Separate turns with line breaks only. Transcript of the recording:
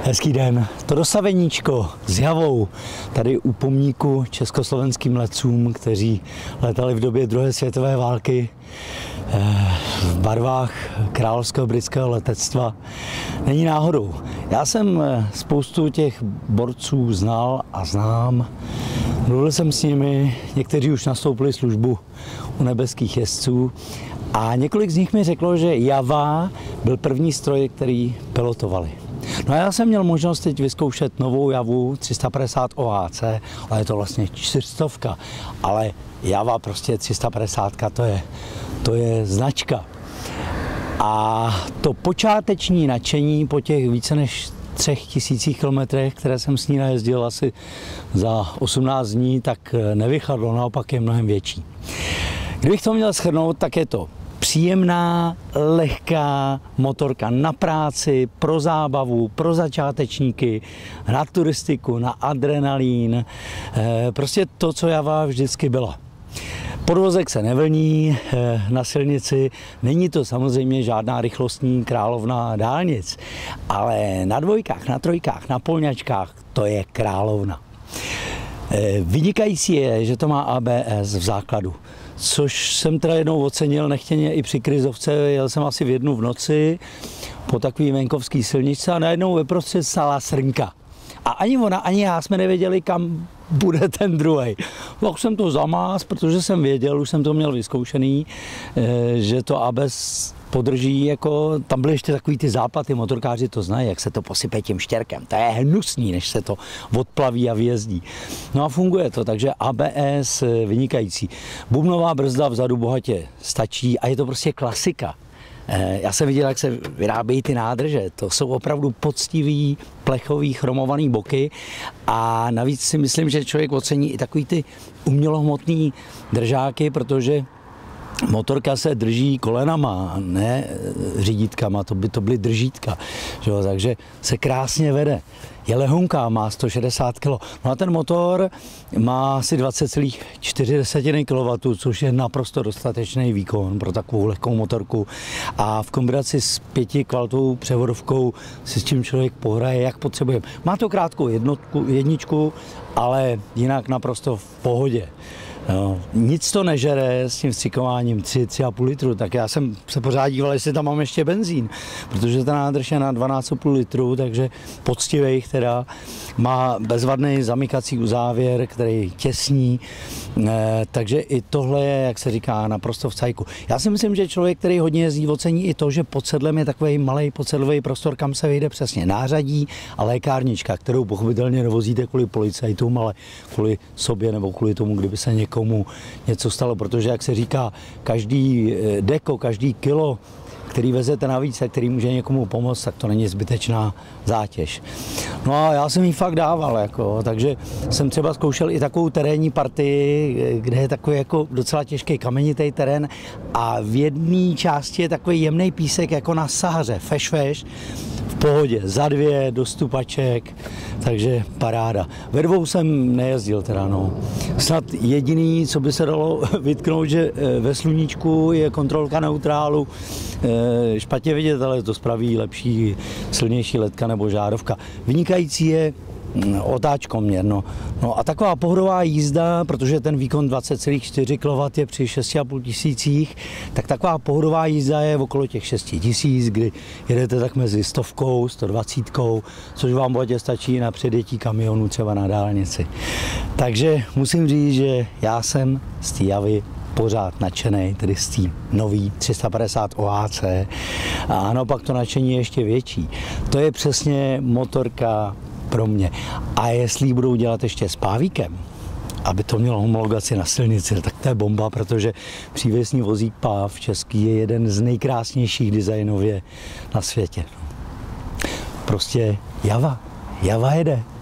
Hezký den. To dosaveníčko s Javou tady u pomníku československým letcům, kteří letali v době druhé světové války v barvách královského britského letectva, není náhodou. Já jsem spoustu těch borců znal a znám. Mluvil jsem s nimi, někteří už nastoupili službu u nebeských jezdců a několik z nich mi řeklo, že Java byl první stroj, který pilotovali. No a já jsem měl možnost teď vyzkoušet novou Javu 350 OAC, ale je to vlastně 400, ale Java prostě 350, to je značka. A to počáteční nadšení po těch více než 3000 kilometrech, které jsem s ní najezdil asi za 18 dní, tak nevychadlo, naopak je mnohem větší. Kdybych to měl shrnout, tak je to příjemná, lehká motorka na práci, pro zábavu, pro začátečníky, na turistiku, na adrenalín. Prostě to, co Java vždycky byla. Podvozek se nevlní na silnici, není to samozřejmě žádná rychlostní královna dálnic, ale na dvojkách, na trojkách, na polňačkách to je královna. Vynikající je, že to má ABS v základu, což jsem teda jednou ocenil nechtěně i při krizovce. Jel jsem asi v 1 v noci po takový venkovský silničce a najednou veprostřed stála srnka. A ani ona, ani já jsme nevěděli, kam bude ten druhej. Tak jsem to zamás, protože jsem věděl, už jsem to měl vyzkoušený, že to ABS podrží, jako tam byly ještě takový ty záplaty, motorkáři to znají, jak se to posype tím štěrkem. To je hnusný, než se to odplaví a vyjezdí. No a funguje to, takže ABS vynikající. Bubnová brzda vzadu bohatě stačí a je to prostě klasika. Já jsem viděl, jak se vyrábějí ty nádrže. To jsou opravdu poctivý, plechový, chromovaný boky a navíc si myslím, že člověk ocení i takový ty umělohmotný držáky, protože motorka se drží kolenama, ne řídítkama, to by to byly držítka, že jo? Takže se krásně vede. Je lehonká, má 160 kg. No a ten motor má asi 20,4 kW, což je naprosto dostatečný výkon pro takovou lehkou motorku. A v kombinaci s 5kW převodovkou si s tím člověk pohraje, jak potřebuje. Má to krátkou jedničku, ale jinak naprosto v pohodě. No, nic to nežere s tím vstřikováním 3,5 litru, tak já jsem se pořád díval, jestli tam mám ještě benzín, protože ta nádrž je na 12,5 litru, takže poctivej, která má bezvadný zamykací uzávěr, který těsní, takže i tohle je, jak se říká, naprosto v cajku. Já si myslím, že člověk, který hodně jezdí, ocení i to, že pod sedlem je takový malý podsedlový prostor, kam se vyjde přesně nářadí a lékárnička, kterou pochopitelně nevozíte kvůli policajtům, ale kvůli sobě nebo kvůli tomu, kdyby se někomu něco stalo, protože, jak se říká, každý deko, každý kilo, který vezete navíc a který může někomu pomoct, tak to není zbytečná zátěž. No a já jsem jí fakt dával, takže jsem třeba zkoušel i takovou terénní partii, kde je takový jako docela těžký kamenitý terén a v jedné části je takový jemný písek jako na sáře, feš, v pohodě, za 2 do stupaček, takže paráda. Ve 2 jsem nejezdil teda, no. Snad jediný, co by se dalo vytknout, že ve sluníčku je kontrolka neutrálu špatně vidět, ale to spraví lepší, silnější ledka nebo žárovka. Vynikající je otáčkoměr, no. No a taková pohodová jízda, protože ten výkon 20,4 kW je při 6,5 tisících, tak taková pohodová jízda je okolo těch 6 tisíc, kdy jedete tak mezi 100, 120, což vám bohatě stačí na předjetí kamionu třeba na dálnici. Takže musím říct, že já jsem z té Javy pořád nadšenej, tedy z té nový 350 OAC. A naopak to nadšení je ještě větší. To je přesně motorka pro mě. A jestli ji budou dělat ještě s pávíkem, aby to mělo homologaci na silnici, tak to je bomba, protože přívěsní vozík Páv český je jeden z nejkrásnějších designově na světě. Prostě Java jede.